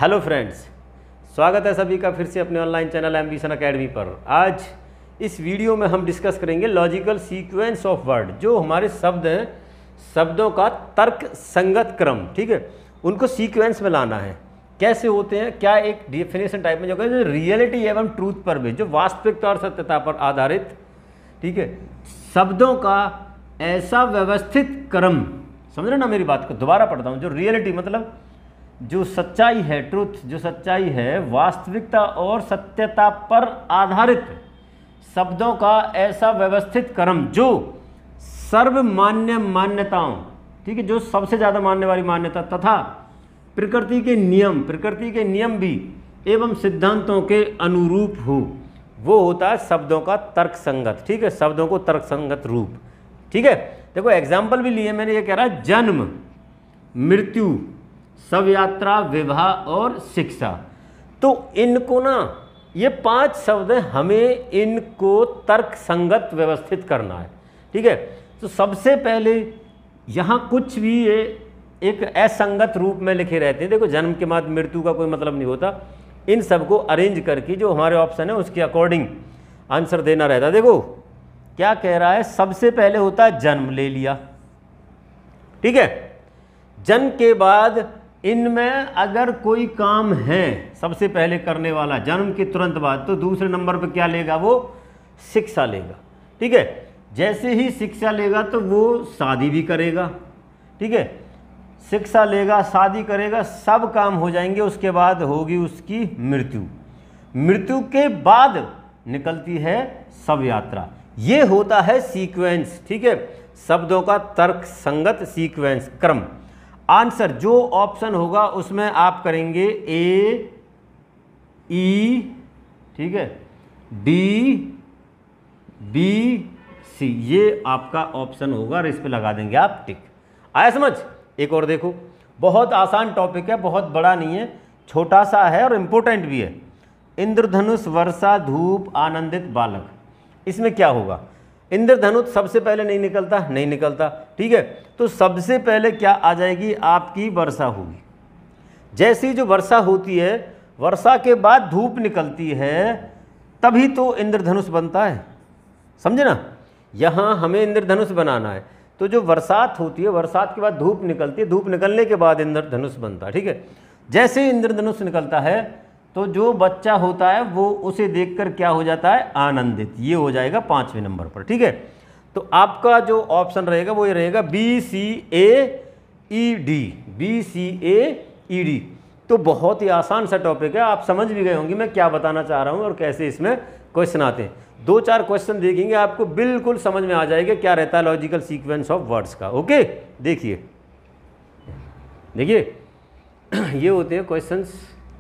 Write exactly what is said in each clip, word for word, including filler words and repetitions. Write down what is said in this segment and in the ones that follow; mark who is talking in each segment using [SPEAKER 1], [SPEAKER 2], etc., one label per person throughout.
[SPEAKER 1] Hello friends, स्वागत है सभी का फिर से अपने ऑनलाइन चैनल एम्बिशन अकेडमी पर। आज इस वीडियो में हम डिस्कस करेंगे लॉजिकल सीक्वेंस ऑफ वर्ड। जो हमारे शब्द हैं, शब्दों का तर्क संगत क्रम, ठीक है, उनको सीक्वेंस में लाना है। कैसे होते हैं, क्या एक डेफिनेशन टाइप में जो कहते हैं रियलिटी एवं ट्रूथ पर भी, जो वास्तविकता और सत्यता पर आधारित, ठीक है, शब्दों का ऐसा व्यवस्थित क्रम। समझ रहे ना मेरी बात को, दोबारा पढ़ता हूँ। जो रियलिटी मतलब जो सच्चाई है, ट्रूथ, जो सच्चाई है, वास्तविकता और सत्यता पर आधारित शब्दों का ऐसा व्यवस्थित क्रम जो सर्वमान्य मान्यताओं, ठीक है, जो सबसे ज़्यादा मानने वाली मान्यता तथा प्रकृति के नियम प्रकृति के नियम भी एवं सिद्धांतों के अनुरूप हो, वो होता है शब्दों का तर्क संगत, ठीक है, शब्दों को तर्क संगत रूप। ठीक है, देखो एग्जाम्पल भी लिए मैंने। ये कह रहा है जन्म, मृत्यु, शव यात्रा, विवाह और शिक्षा। तो इनको ना, ये पांच शब्द हैं, हमें इनको तर्क संगत व्यवस्थित करना है। ठीक है, तो सबसे पहले यहाँ कुछ भी ये एक असंगत रूप में लिखे रहते हैं। देखो जन्म के बाद मृत्यु का कोई मतलब नहीं होता। इन सबको अरेंज करके जो हमारे ऑप्शन है उसके अकॉर्डिंग आंसर देना रहता है। देखो क्या कह रहा है, सबसे पहले होता है जन्म, ले लिया। ठीक है, जन्म के बाद इनमें अगर कोई काम है सबसे पहले करने वाला जन्म के तुरंत बाद, तो दूसरे नंबर पर क्या लेगा, वो शिक्षा लेगा। ठीक है, जैसे ही शिक्षा लेगा तो वो शादी भी करेगा। ठीक है, शिक्षा लेगा, शादी करेगा, सब काम हो जाएंगे। उसके बाद होगी उसकी मृत्यु। मृत्यु के बाद निकलती है शव यात्रा। ये होता है सीक्वेंस। ठीक है, शब्दों का तर्क संगत सीक्वेंस क्रम। आंसर जो ऑप्शन होगा उसमें आप करेंगे ए, ई, ठीक है, डी, बी, सी। ये आपका ऑप्शन होगा और इस पे लगा देंगे आप टिक। आया समझ? एक और देखो, बहुत आसान टॉपिक है, बहुत बड़ा नहीं है, छोटा सा है और इम्पोर्टेंट भी है। इंद्रधनुष, वर्षा, धूप, आनंदित बालक। इसमें क्या होगा? इंद्रधनुष सबसे पहले नहीं निकलता, नहीं निकलता। ठीक है, तो सबसे पहले क्या आ जाएगी, आपकी वर्षा होगी। जैसे ही जो वर्षा होती है, वर्षा के बाद धूप निकलती है, तभी तो इंद्रधनुष बनता है। समझे ना? यहाँ हमें इंद्रधनुष बनाना है, तो जो बरसात होती है, बरसात के बाद धूप निकलती है, धूप निकलने के बाद इंद्रधनुष बनता है। ठीक है, जैसे ही इंद्रधनुष निकलता है तो जो बच्चा होता है वो उसे देखकर क्या हो जाता है, आनंदित। ये हो जाएगा पांचवें नंबर पर। ठीक है, तो आपका जो ऑप्शन रहेगा वो ये रहेगा B C A E D, B C A E D. तो बहुत ही आसान सा टॉपिक है, आप समझ भी गए होंगे मैं क्या बताना चाह रहा हूँ और कैसे इसमें क्वेश्चन आते हैं। दो चार क्वेश्चन देखेंगे, आपको बिल्कुल समझ में आ जाएगा क्या रहता है लॉजिकल सीक्वेंस ऑफ वर्ड्स का। ओके, देखिए देखिए ये होते हैं क्वेश्चंस।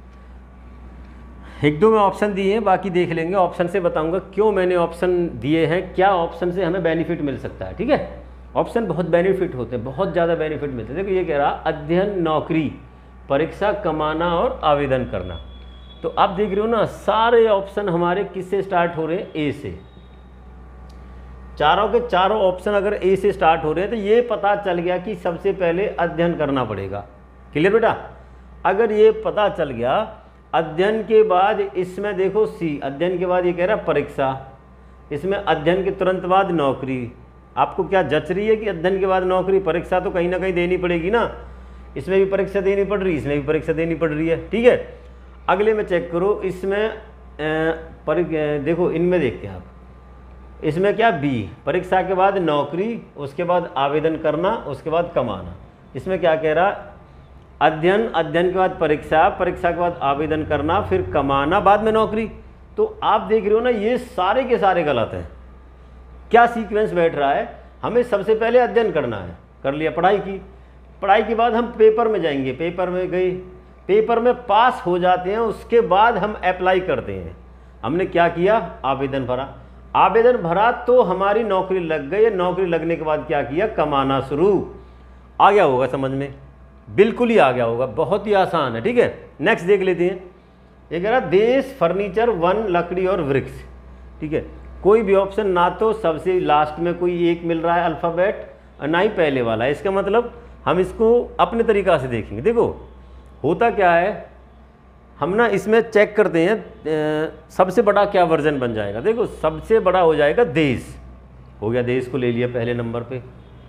[SPEAKER 1] एक दो में ऑप्शन दिए हैं, बाकी देख लेंगे। ऑप्शन से बताऊंगा क्यों मैंने ऑप्शन दिए हैं, क्या ऑप्शन से हमें बेनिफिट मिल सकता है। ठीक है, ऑप्शन बहुत बेनिफिट होते हैं, बहुत ज़्यादा बेनिफिट मिलते हैं। देखो ये कह रहा अध्ययन, नौकरी, परीक्षा, कमाना और आवेदन करना। तो आप देख रहे हो ना, सारे ऑप्शन हमारे किससे स्टार्ट हो रहे हैं, ए से। चारों के चारों ऑप्शन अगर ए से स्टार्ट हो रहे हैं तो ये पता चल गया कि सबसे पहले अध्ययन करना पड़ेगा। क्लियर बेटा? अगर ये पता चल गया, अध्ययन के बाद इसमें देखो सी, अध्ययन के बाद ये कह रहा है परीक्षा, इसमें अध्ययन के तुरंत बाद नौकरी। आपको क्या जच रही है कि अध्ययन के बाद नौकरी? परीक्षा तो कहीं ना कहीं देनी पड़ेगी ना, इसमें भी परीक्षा देनी पड़ रही है, इसमें भी परीक्षा देनी पड़ रही है। ठीक है, अगले में चेक करो, इसमें पर देखो, इनमें देखते हैं आप, इसमें क्या बी, परीक्षा के बाद नौकरी, उसके बाद आवेदन करना, उसके बाद कमाना। इसमें क्या कह रहा, अध्ययन, अध्ययन के बाद परीक्षा, परीक्षा के बाद आवेदन करना, फिर कमाना, बाद में नौकरी। तो आप देख रहे हो ना, ये सारे के सारे गलत हैं। क्या सीक्वेंस बैठ रहा है, हमें सबसे पहले अध्ययन करना है, कर लिया, पढ़ाई की, पढ़ाई के बाद हम पेपर में जाएंगे, पेपर में गए, पेपर में पास हो जाते हैं, उसके बाद हम अप्लाई करते हैं। हमने क्या किया, आवेदन भरा, आवेदन भरा तो हमारी नौकरी लग गई, नौकरी लगने के बाद क्या किया, कमाना शुरू। आ गया होगा समझ में, बिल्कुल ही आ गया होगा, बहुत ही आसान है। ठीक है, नेक्स्ट देख लेते हैं। ये कह रहा देश, फर्नीचर, वन, लकड़ी और वृक्ष। ठीक है, कोई भी ऑप्शन ना तो सबसे लास्ट में कोई एक मिल रहा है अल्फ़ाबेट, और ना ही पहले वाला। इसका मतलब हम इसको अपने तरीक़ा से देखेंगे। देखो होता क्या है, हम ना इसमें चेक करते हैं सबसे बड़ा क्या वर्जन बन जाएगा। देखो सबसे बड़ा हो जाएगा देश, हो गया, देश को ले लिया पहले नंबर पे।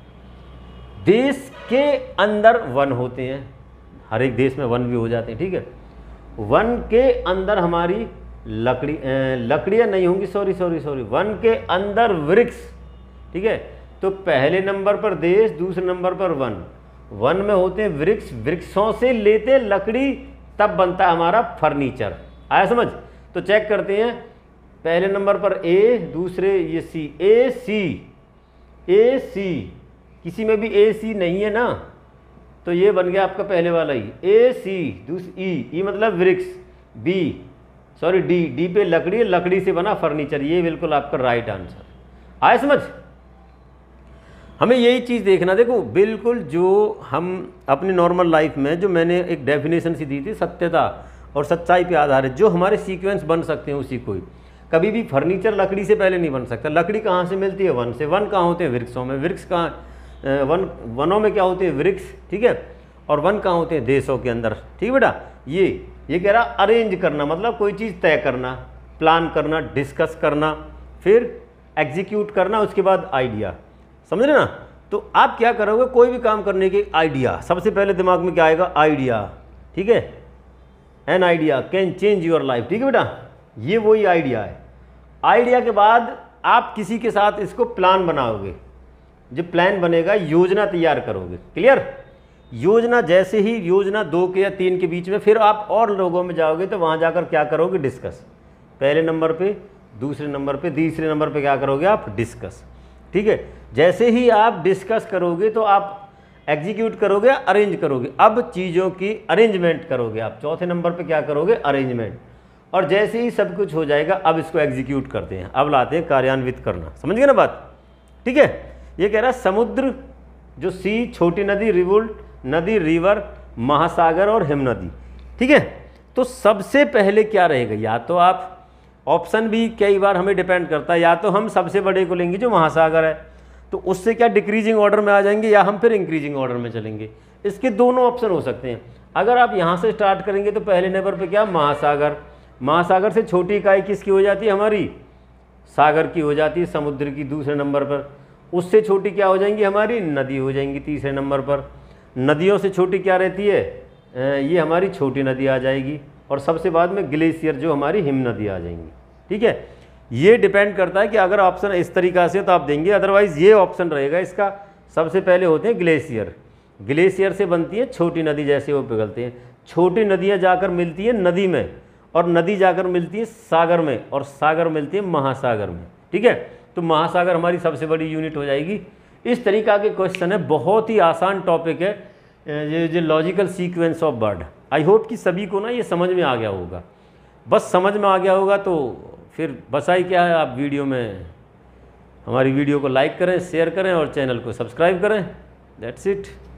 [SPEAKER 1] देश के अंदर वन होते हैं, हर एक देश में वन भी हो जाते हैं, ठीक है। वन के अंदर हमारी लकड़ी लकड़ियाँ नहीं होंगी, सॉरी सॉरी सॉरी वन के अंदर वृक्ष, ठीक है। तो पहले नंबर पर देश, दूसरे नंबर पर वन। वन में होते हैं वृक्ष, वृक्षों से लेते लकड़ी, तब बनता है हमारा फर्नीचर। आया समझ? तो चेक करते हैं, पहले नंबर पर ए, दूसरे ये सी, ए सी ए सी, किसी में भी ए सी नहीं है ना, तो ये बन गया आपका पहले वाला ही, ए सी। दूसरी ई, ई मतलब वृक्ष, बी सॉरी डी, डी पे लकड़ी, लकड़ी से बना फर्नीचर। ये बिल्कुल आपका राइट आंसर। आया समझ? हमें यही चीज़ देखना। देखो बिल्कुल जो हम अपनी नॉर्मल लाइफ में, जो मैंने एक डेफिनेशन सी दी थी, सत्यता और सच्चाई पे आधारित जो हमारे सीक्वेंस बन सकते हैं, उसी को ही। कभी भी फर्नीचर लकड़ी से पहले नहीं बन सकता। लकड़ी कहाँ से मिलती है? वन से। वन कहाँ होते हैं? वृक्षों में। वृक्ष कहाँ? वन वनों में क्या होते हैं? वृक्ष, ठीक है। और वन कहाँ होते हैं? देशों के अंदर, ठीक है बेटा। ये ये कह रहा अरेंज करना, मतलब कोई चीज़ तय करना, प्लान करना, डिस्कस करना, फिर एग्जीक्यूट करना, उसके बाद आइडिया। समझ रहे ना? तो आप क्या करोगे, कोई भी काम करने के आइडिया, सबसे पहले दिमाग में क्या आएगा? आइडिया, ठीक है। An idea can change your life, ठीक है बेटा। ये वही आइडिया है। आइडिया के बाद आप किसी के साथ इसको प्लान बनाओगे, जो प्लान बनेगा, योजना तैयार करोगे। क्लियर? योजना, जैसे ही योजना दो के या तीन के बीच में, फिर आप और लोगों में जाओगे, तो वहाँ जाकर क्या करोगे? डिस्कस। पहले नंबर पे, दूसरे नंबर पे, तीसरे नंबर पे क्या करोगे आप? डिस्कस, ठीक है। जैसे ही आप डिस्कस करोगे तो आप एग्जीक्यूट करोगे, अरेंज करोगे। अब चीज़ों की अरेंजमेंट करोगे आप। चौथे नंबर पे क्या करोगे? अरेंजमेंट। और जैसे ही सब कुछ हो जाएगा, अब इसको एग्जीक्यूट करते हैं, अब लाते हैं कार्यान्वित करना। समझ गए ना बात? ठीक है। ये कह रहा है समुद्र, जो सी, छोटी नदी, रिवुल्ट नदी, रिवर, महासागर और हिमनदी, ठीक है। तो सबसे पहले क्या रहेगा? या तो आप, ऑप्शन भी कई बार हमें डिपेंड करता है, या तो हम सबसे बड़े को लेंगे जो महासागर है, तो उससे क्या डिक्रीजिंग ऑर्डर में आ जाएंगे, या हम फिर इंक्रीजिंग ऑर्डर में चलेंगे। इसके दोनों ऑप्शन हो सकते हैं। अगर आप यहाँ से स्टार्ट करेंगे तो पहले नंबर पे क्या? महासागर। महासागर से छोटी इकाई किसकी हो जाती है? हमारी सागर की हो जाती है, समुद्र की। दूसरे नंबर पर उससे छोटी क्या हो जाएंगी? हमारी नदी हो जाएंगी। तीसरे नंबर पर नदियों से छोटी क्या रहती है? ये हमारी छोटी नदी आ जाएगी। और सबसे बाद में ग्लेशियर, जो हमारी हिम नदी आ जाएंगी, ठीक है। ये डिपेंड करता है कि अगर ऑप्शन इस तरीक़ा से तो आप देंगे, अदरवाइज़ ये ऑप्शन रहेगा इसका। सबसे पहले होते हैं ग्लेशियर। ग्लेशियर से बनती है छोटी नदी, जैसे वो पिघलते हैं। छोटी नदियाँ जाकर मिलती है नदी में, और नदी जाकर मिलती है सागर में, और सागर मिलती है महासागर में, ठीक है। तो महासागर हमारी सबसे बड़ी यूनिट हो जाएगी। इस तरीक़ा के क्वेश्चन है, बहुत ही आसान टॉपिक है ये जो logical sequence of word. I hope कि सभी को ना ये समझ में आ गया होगा। बस समझ में आ गया होगा तो फिर बस ही क्या है, आप वीडियो में हमारी वीडियो को लाइक करें, शेयर करें और चैनल को सब्सक्राइब करें। That's it.